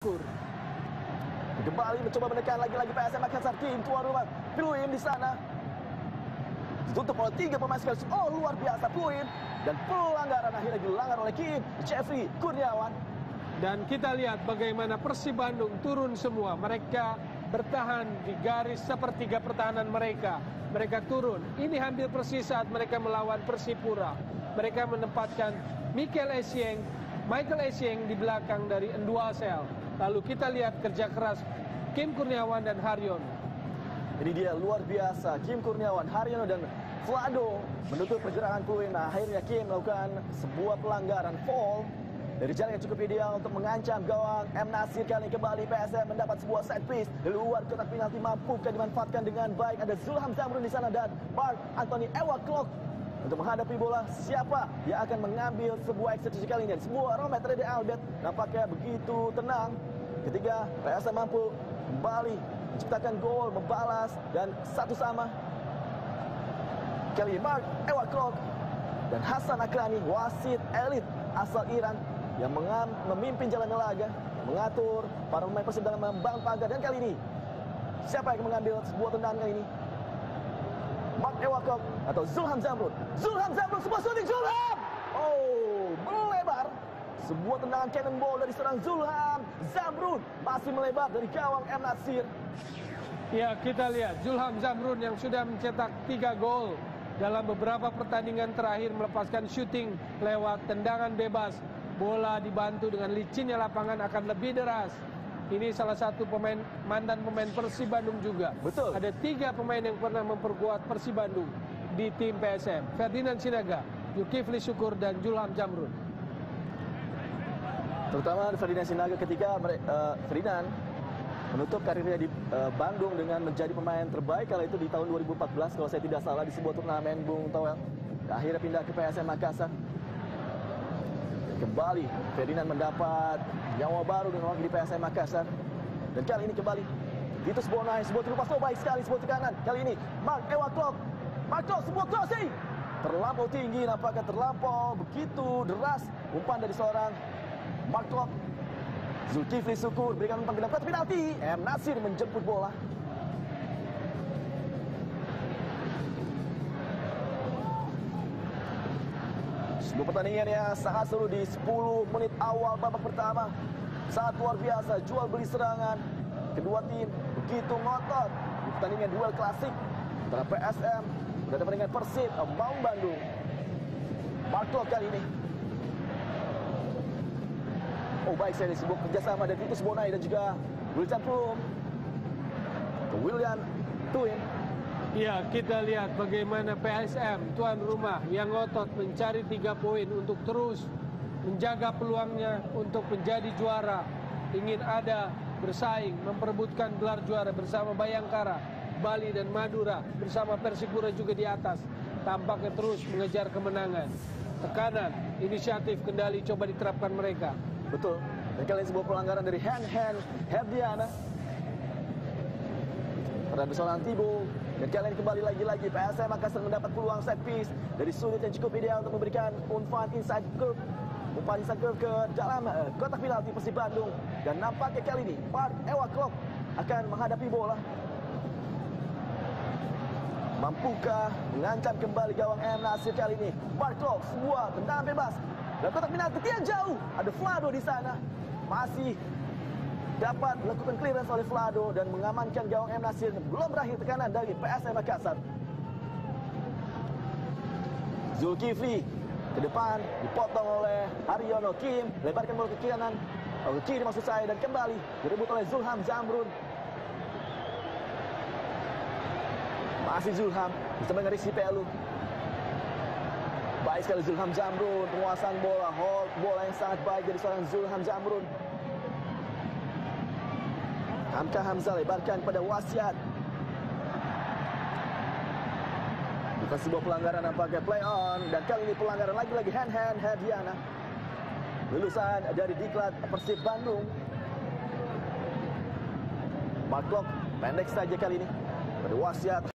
Syukur. Kembali mencoba menekan lagi-lagi PSM Makassar, tim tuan rumah. Pluim di sana ditutup oleh 3 pemain sekaligus. Oh, luar biasa Pluim. Dan pelanggaran akhirnya dilanggar oleh Kim Jeffrey Kurniawan. Dan kita lihat bagaimana Persib Bandung turun semua. Mereka bertahan di garis sepertiga pertahanan mereka. Mereka turun. Ini hampir persis saat mereka melawan Persipura. Mereka menempatkan Michael Essien di belakang dari Enduasel. Lalu kita lihat kerja keras Kim Kurniawan dan Haryono. Ini dia luar biasa, Kim Kurniawan, Haryono dan Vlado menutup pergerakan Pluim. Nah, akhirnya Kim melakukan sebuah pelanggaran foul dari jarak yang cukup ideal untuk mengancam gawang M. Nasir. Kali ini kembali PSM mendapat sebuah set piece di luar kotak penalti, mampukah dimanfaatkan dengan baik. Ada Zulham Zamrun di sana dan Mark Anthony Ewak-Klok untuk menghadapi bola. Siapa yang akan mengambil sebuah eksekusi kali ini? Sebuah Romet Rede Albert nampaknya begitu tenang ketika PSM mampu kembali menciptakan gol, membalas dan satu sama. Kali ini Mark Ewak-Klok dan Hasan Akrani, wasit elit asal Iran yang memimpin jalan laga, mengatur para pemain Persib dalam membangun pagar. Dan kali ini siapa yang akan mengambil sebuah tendangan kali ini? Mark Ewak-Klok atau Zulham Zamrun? Zulham Zamrun, sebuah shooting Zulham! Oh, melebar. Sebuah tendangan cannonball dari seorang Zulham Zamrun, masih melebar dari gawang M. Nasir. Ya, kita lihat Zulham Zamrun yang sudah mencetak 3 gol dalam beberapa pertandingan terakhir, melepaskan syuting lewat tendangan bebas. Bola dibantu dengan licinnya lapangan akan lebih deras. Ini salah satu mantan pemain Persib Bandung juga. Betul. Ada 3 pemain yang pernah memperkuat Persib Bandung di tim PSM. Ferdinand Sinaga, Zulkifli Syukur, dan Zulham Zamrun. Terutama Ferdinand Sinaga ketika Ferdinand menutup karirnya di Bandung dengan menjadi pemain terbaik kala itu di tahun 2014 kalau saya tidak salah di sebuah turnamen Bung Toel. Akhirnya pindah ke PSM Makassar. Kembali Ferdinand mendapat nyawa baru dengan wakil di PSM Makassar. Dan kali ini kembali Vitus Bonai, sebuah terupas baik sekali, sebuah tekanan. Kali ini Mark Ewak-Klok. Mark Klok, sebuah crossing. Terlampau tinggi, nampaknya terlampau begitu deras umpan dari seorang Mark Klok. Zulkifli Syukur berikan umpan ke dalam penalti. M. Nasir menjemput bola. Sebuah pertandingan yang sangat seru di 10 menit awal babak pertama. Sangat luar biasa, jual beli serangan. Kedua tim begitu ngotot. Di pertandingan duel klasik antara PSM berhadapan dengan Persib Maung Bandung. Mark Klok kali ini. Oh, baik sekali, sebuah kerjasama dari Vitus Bonai dan juga William Plum ke William Tuin. Ya, kita lihat bagaimana PSM tuan rumah yang ngotot mencari 3 poin untuk terus menjaga peluangnya untuk menjadi juara. Ingin ada bersaing, memperebutkan gelar juara bersama Bayangkara, Bali dan Madura, bersama Persipura juga di atas. Tampaknya terus mengejar kemenangan. Tekanan, inisiatif, kendali coba diterapkan mereka. Betul. Dan kali ini sebuah pelanggaran dari Herdiana pada seorang Tibo. Dan kali ini kembali lagi-lagi PSM Makassar mendapat peluang set piece dari sudut yang cukup ideal untuk memberikan umpan inside curve ke dalam kotak penalti Persib Bandung. Dan nampaknya kali ini Mark Ewak-Klok akan menghadapi bola. Mampukah mengancam kembali gawang M. Nasir kali ini? Mark Klok, sebuah tendangan bebas dan kotak penalti tidak jauh. Ada Vlado di sana. Masih dapat melakukan clearance oleh Vlado dan mengamankan gawang M. Nasir. Belum berakhir tekanan dari PSM Makassar. Zulkifli ke depan, dipotong oleh Haryono. Kim lebarkan bola ke kanan, ke kiri maksud saya, dan kembali direbut oleh Zulham Zamrun. Masih Zulham bersama dengan Rizky Pelu. Baik sekali Zulham Zamrun, penguasaan bola, hold bola yang sangat baik dari seorang Zulham Zamrun. Hamka Hamzah lebarkan pada Wasiat. Bukan sebuah pelanggaran, nampaknya play on. Dan kali ini pelanggaran lagi-lagi hand Herdiana. Lulusan dari Diklat Persib Bandung. Mark Klok pendek saja kali ini pada Wasiat.